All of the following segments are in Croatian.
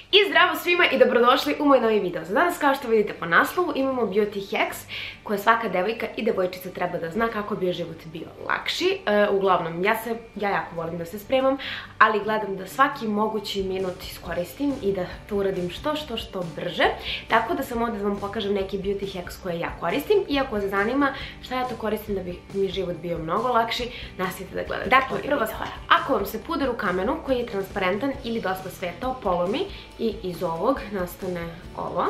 I zdravo svima i dobrodošli u moj novi video. Za danas, kao što vidite po naslovu, imamo beauty hacks koje svaka devojka i devojčica treba da zna kako bi život bio lakši. Uglavnom, ja jako volim da se spremam, ali gledam da svaki mogući minut iskoristim i da to uradim što brže. Tako da sam ovdje da vam pokažem neki beauty hacks koje ja koristim. I ako vas zanima šta ja to koristim da bi mi život bio mnogo lakši, nastavite da gledate. Dakle, prva stvar, ako vam se puder u kamenu koji je transparentan ili dosta svetao polomi i iz ovog nastane ovo,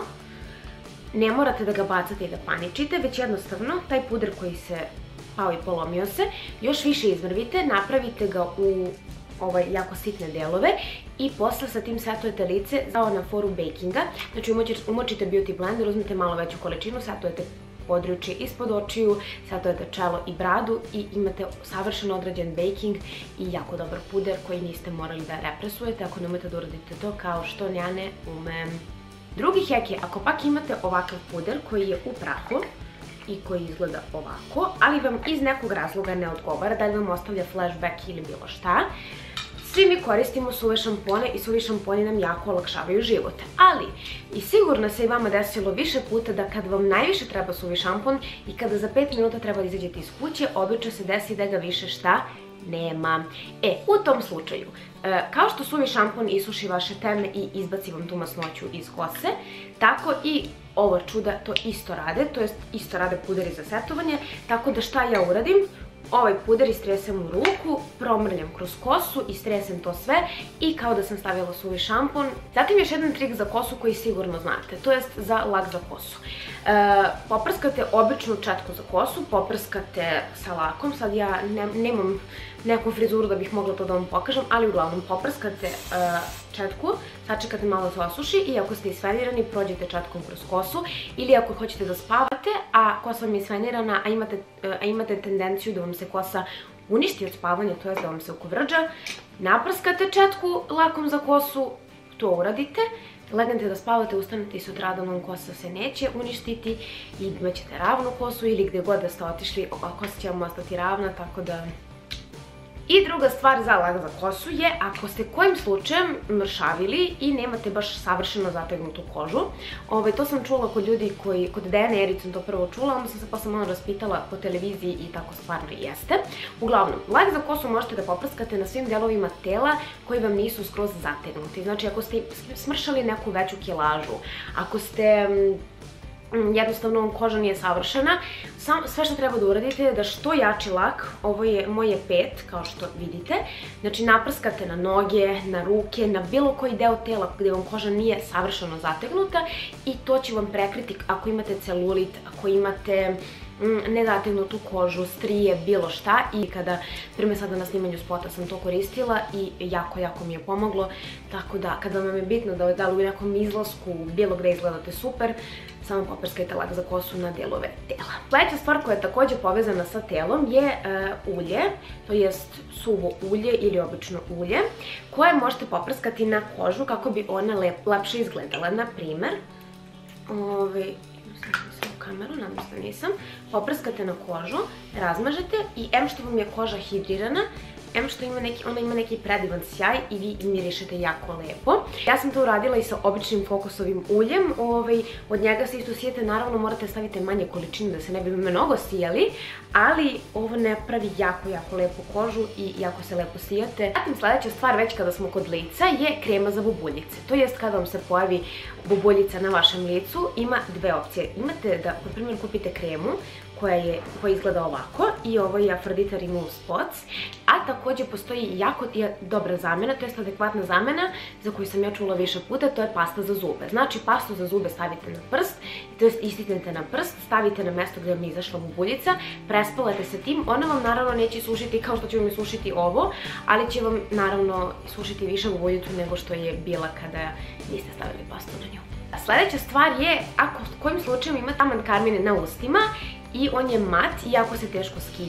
ne morate da ga bacate i da paničite, već jednostavno taj puder koji se pao i polomio se, još više izmrvite, napravite ga u jako sitne delove i posle sa tim setujete lice kao na foru bakinga. Znači umočite beauty blender, uzmete malo veću količinu, setujete područje ispod očiju, setujete čelo i bradu i imate savršeno odrađen baking i jako dobar puder koji niste morali da represujete ako ne umete da uradite to kao što ja ne umem. Drugi hack je, ako pak imate ovakav puder koji je u prahu i koji izgleda ovako, ali vam iz nekog razloga ne odgovara, da li vam ostavlja flashback ili bilo šta, svi mi koristimo suve šampone i suvi šamponi nam jako olakšavaju život. Ali, i sigurno se i vama desilo više puta da kad vam najviše treba suvi šampon i kada za 5 minuta treba da izađete iz kuće, obično se desi da ga više šta nema. U tom slučaju, kao što suvi šampon isuši vaše teme i izbaci vam tu masnoću iz kose, tako i ova čuda to isto rade, to jest isto rade puderi za setovanje, tako da šta ja uradim? Ovaj puder istresem u ruku, promrljam kroz kosu, istresem to sve i kao da sam stavila suvi šampon. Zatim još jedan trik za kosu koji sigurno znate, to jest za lak za kosu. Poprskate običnu četku za kosu, poprskate sa lakom, sad ja nemam neku frizuru da bih mogla to da vam pokažem, ali uglavnom poprskate četku, sačekate malo da se osuši i ako ste isfenirani prođete četkom kroz kosu, ili ako hoćete da spavate, a kosa vam je isfenirana, a imate tendenciju da vam se kosa uništi od spavanja, to je da vam se ukovrđa, naprskate četku lakom za kosu, to uradite, legnete da spavate, ustanete i sutradan vam kosa se neće uništiti i imaćete ravnu kosu ili gde god da ste otišli, kosa će vam ostati ravna, tako da... I druga stvar za lak za kosu je, ako ste kojim slučajem mršavili i nemate baš savršeno zategnutu kožu, to sam čula kod ljudi kod Dejane Erić sam to prvo čula, onda sam se posle malo raspitala po televiziji i tako stvarno i jeste. Uglavnom, lak za kosu možete da poprskate na svim delovima tela koji vam nisu skroz zategnuti. Znači, ako ste smršali neku veću kilažu, ako ste... jednostavno koža nije savršena, sve što treba da uradite je da što jači lak, ovo je moje 5 kao što vidite, znači naprskate na noge, na ruke, na bilo koji deo tela gde vam koža nije savršeno zategnuta i to će vam prekriti ako imate celulit, ako imate nezategnutu kožu, strije, bilo šta. I kada, prime sada na snimanju spota sam to koristila i jako mi je pomoglo, tako da kada vam je bitno da li u nekom izlasku bilo gde izgledate super, samo poprskajte lak za kosu na delove tela. Sledeća stvar koja je takođe povezana sa telom je ulje, to jest suvo ulje ili obično ulje, koje možete poprskati na kožu kako bi ona lepše izgledala. Na primer, kameru, nadam se da nisam, poprskate na kožu, razmažete i em što vam je koža hidrirana, em što ona ima neki predivan sjaj i vi mirišete jako lepo. Ja sam to uradila i sa običnim kokosovim uljem, od njega se isto sijete, naravno morate staviti manje količine da se ne bi mnogo sijali, ali ovo ne pravi jako lepu kožu i jako se lepo sijate. Zatim sledeća stvar, već kada smo kod lica, je krema za bubuljice. To jest kada vam se pojavi bubuljica na vašem licu, ima dve opcije. Imate da, na primjer, kupite kremu koja izgleda ovako i ovo je Aphrodite Remove Spots, a takođe postoji jako dobra zamena, to je adekvatna zamena za koju sam ja čula više puta, to je pasta za zube. Znači, pastu za zube stavite na prst, to jest istisnete na prst, stavite na mesto gde vam je izašla bubuljica, prespavate sa tim, ona vam naravno neće sušiti kao što će vam i sušiti ovo, ali će vam naravno sušiti više bubuljicu nego što je bila kada niste stavili pastu na nju. Sledeća stvar je, ako kojim slučajem imate taman karmine na ustima i on je mat i jako se teško skida,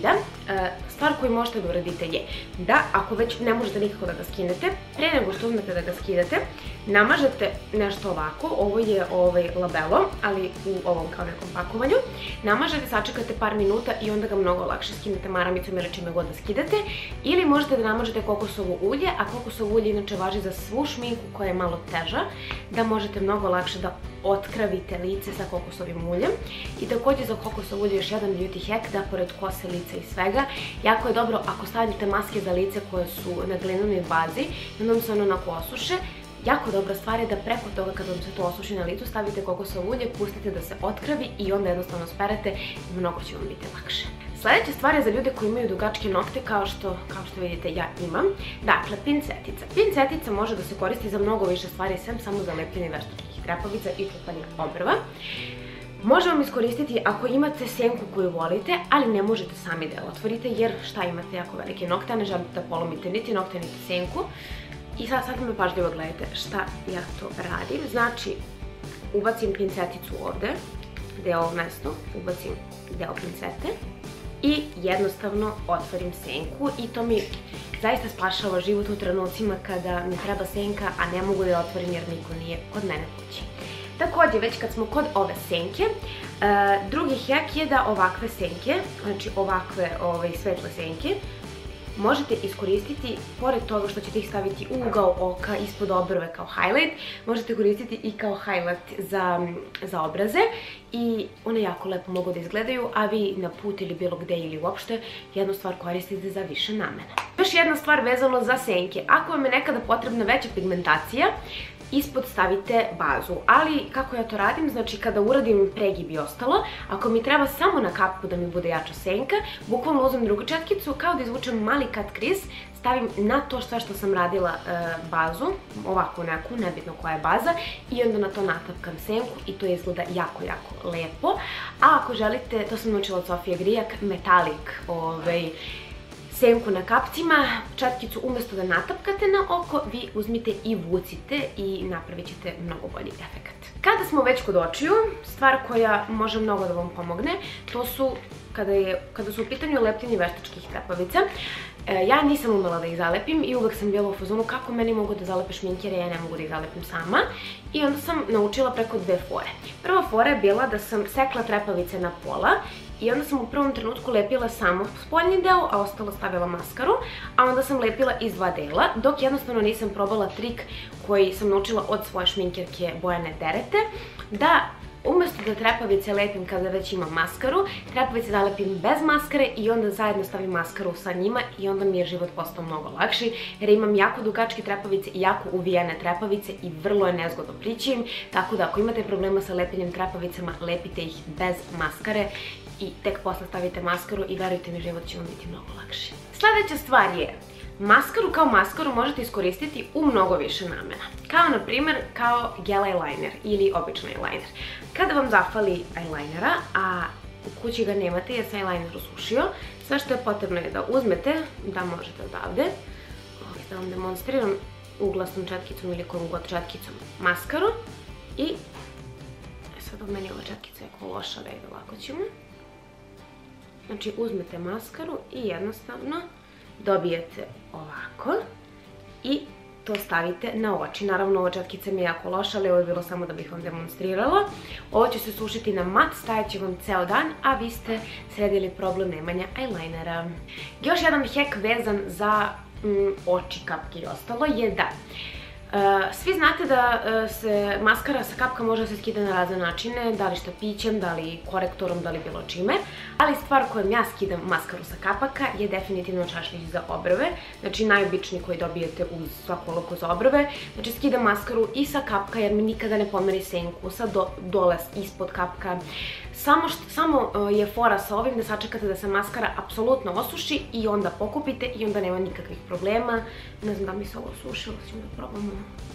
stvar koju možete da uradite je da ako već ne možete nikako da ga skinete, pre nego što uzmete da ga skidate, namažete nešto ovako, ovo je labelo, ali u ovom kao nekom pakovanju, namažete, sačekate par minuta i onda ga mnogo lakše skinete maramicom ili čime god da skidate, ili možete da namažete kokosovo ulje, a kokosovo ulje inače važi za svu šminku koja je malo teža, da možete mnogo lakše da otkravite lice sa kokosovim uljem. I također za kokosovo ulje još jedan beauty hack, da pored kose, lica i svega, jako je dobro ako stavite maske za lice koje su na glinenoj bazi i onda vam se ono onako osuše. Jako dobra stvar je da preko toga kad vam se to osuši na licu stavite kokosovo ulje, pustite da se otkravi i onda jednostavno sperete i mnogo će vam biti lakše. Sljedeća stvar je za ljude koji imaju dugačke nokte kao što vidite ja imam. Dakle, pincetica. Pincetica može da se koristi za mnogo više stvari, sem samo za lepljenje veštačkih trepavica i čupanje obrva. Može vam iskoristiti ako imate senku koju volite, ali ne možete sami da je otvorite jer šta imate jako velike nokte, a ne želite da polomite niti nokte niti senku. I sad me pažljivo gledajte šta ja to radim. Znači, ubacim pinceticu ovde, gde je ovo mesto, ubacim deo pincete i jednostavno otvorim senku i to mi zaista spašava život u trenucima kada mi treba senka, a ne mogu da je otvorim jer niko nije kod mene kući. Također, već kad smo kod ove senke, drugi hack je da ovakve senke, znači ovakve svetle senke, možete iskoristiti, pored toga što ćete ih staviti u ugao oka, ispod obrve kao highlight, možete koristiti i kao highlight za obraze i one jako lepo mogu da izgledaju, a vi na put ili bilo gde ili uopšte jednu stvar koristite za više namena. Još jedna stvar vezano za senke, ako vam je nekada potrebna veća pigmentacija, ispod stavite bazu, ali kako ja to radim, znači kada uradim pregib i ostalo, ako mi treba samo na kapku da mi bude jača senka, bukvalno uzmem drugu četkicu, kao da izvučem mali cut crease, stavim na to sve što sam radila bazu, ovako neku, nebitno koja je baza, i onda na to natapkam senku i to izgleda jako, jako lepo. A ako želite, to sam naučila od Sofije Grijak, metalik senku na kapcima, četkicu umjesto da natapkate na oko, vi uzmite i vucite i napravit ćete mnogo bolji efekt. Kada smo već kod očiju, stvar koja može mnogo da vam pomogne, to su kada su u pitanju lepljenje veštačkih trepavica. Ja nisam umela da ih zalepim i uvek sam bila u fazonu kako meni mogu da zalepe šminkere, ja ne mogu da ih zalepim sama. I onda sam naučila preko dve fore. Prva fora je bila da sam sekla trepavice na pola i onda sam u prvom trenutku lepila samo spoljni deo, a ostalo stavila maskaru, a onda sam lepila iz dva dela, dok jednostavno nisam probala trik koji sam naučila od svoje šminkerke Bojane Derete, da umjesto da trepavice lepim kada već imam maskaru, trepavice zalepim bez maskare i onda zajedno stavim maskaru sa njima i onda mi je život postao mnogo lakši jer imam jako dugačke trepavice i jako uvijene trepavice i vrlo je nezgodno prići im, tako da ako imate problema sa lepljenjem trepavicama, lepite ih bez maskare i tek posle stavite maskaru i verujte mi, život će vam biti mnogo lakši. Sljedeća stvar je, maskaru kao maskaru možete iskoristiti u mnogo više namena. Kao na primjer, kao gel eyeliner ili običan eyeliner. Kada vam zafali eylinera, a u kući ga nemate jer se eyeliner usušio, sve što je potrebno je da uzmete, da možete odavde, da vam demonstriram uglasnom četkicom ili kojom god četkicom maskaru i sad od meni ova četkica je jako loša, da ide lako ćemo. Znači uzmete maskaru i jednostavno dobijete ovako i to stavite na oči. Naravno, ova četkica mi je jako loša, ali ovo je bilo samo da bih vam demonstrirala. Ovo će se sušiti na mat, stajat će vam ceo dan, a vi ste sredili problem nemanja eyelinera. Još jedan hack vezan za oči, kapke i ostalo je da svi znate da se maskara sa kapka može se skida na razne načine, da li štapićem, da li korektorom, da li bilo čime, ali stvar kojom ja skidam maskaru sa kapaka je definitivno čašljić za obrve, znači najobičniji koji dobijete uz svaku olovku za obrve, znači skidam maskaru i sa kapka jer mi nikada ne pomeri senku, sa dole ispod kapka. Samo je fora sa ovim da sačekate da se maskara apsolutno osuši i onda pokupite i onda nema nikakvih problema. Ne znam da mi se ovo osušilo, ćemo da probamo.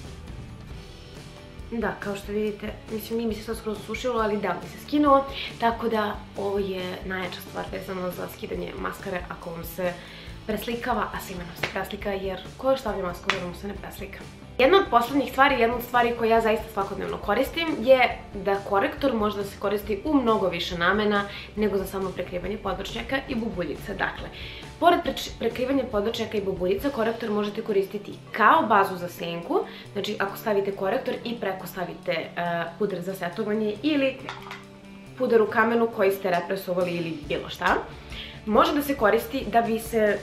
Da, kao što vidite, mislim nije mi se sve skroz osušilo, ali da mi se skinuo, tako da ovo je najjača stvar vezano za skidanje maskare ako vam se preslikava, a svima nam se preslika jer ko još stavlja maskaru da mu se ne preslika. Jedna od poslednjih stvari, jedna od stvari koje ja zaista svakodnevno koristim je da korektor može da se koristi u mnogo više namena nego za samo prekrivanje podvršnjaka i bubuljica. Dakle, pored prekrivanja podvršnjaka i bubuljica, korektor možete koristiti kao bazu za senku, znači ako stavite korektor i preko stavite puder za setovanje ili puder u kamenu koji ste represovali ili bilo šta. Može da se koristi da bi se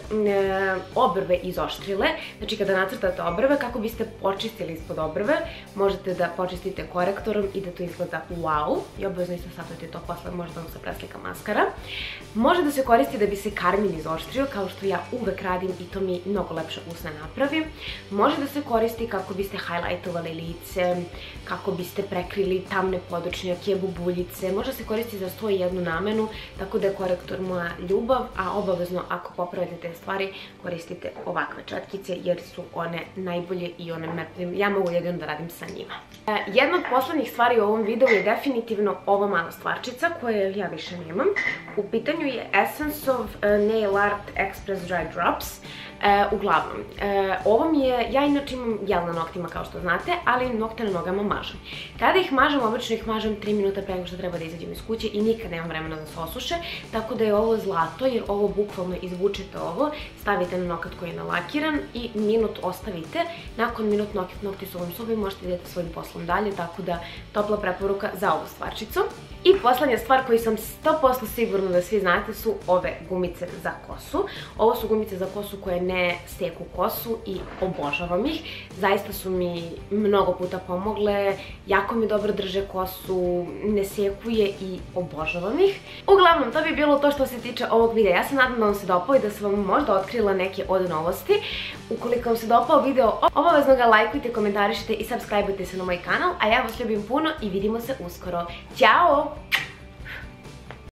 obrve izoštrile, znači kada nacrtate obrve, kako biste počistili ispod obrve, možete da počistite korektorom i da to izgleda wow, i obavezno isto savjetujte to posle, možda vam se preslika maskara. Može da se koristi da bi se karmin izoštrio, kao što ja uvek radim i to mi mnogo lepše usne napravi. Može da se koristi kako biste highlightovali lice, kako biste prekrili tamne područnjake, bubuljice, može da se koristi za 101 namenu, tako da je korektor moja ljubav, a obavezno ako popravite te stvari koristite ovakve četkice jer su one najbolje i ja mogu jedino da radim sa njima. Jedna od poslednjih stvari u ovom videu je definitivno ova mala stvarčica koje ja više nemam. U pitanju je Essence of Nail Art Express Dry Drops. Uglavnom, ovo mi je, ja inače imam jel na noktima kao što znate, ali nokte na nogama mažem. Kada ih mažem, obično ih mažem 3 minuta pre nego što treba da izađem iz kuće i nikad nemam vremena da se osuše, tako da je ovo zlato jer ovo bukvalno izvučete ovo, stavite na nokat koji je nalakiran i minut ostavite. Nakon minut nokti su vam suvi, možete idete svojim poslom dalje, tako da topla preporuka za ovu stvarčicu. I poslednja stvar koju sam 100% sigurna da svi znate su ove gumice za kosu. Ovo su gumice za kosu koje ne seku kosu i obožavam ih. Zaista su mi mnogo puta pomogle, jako mi dobro drže kosu, ne sekuje i obožavam ih. Uglavnom, to bi bilo to što se tiče ovog videa. Ja se nadam da vam se dopao i da sam vam možda otkrila neke od novosti. Ukoliko vam se dopao video, obavezno ga lajkujte, komentarišite i subscribeujte se na moj kanal, a ja vas ljubim puno i vidimo se uskoro. Ćao!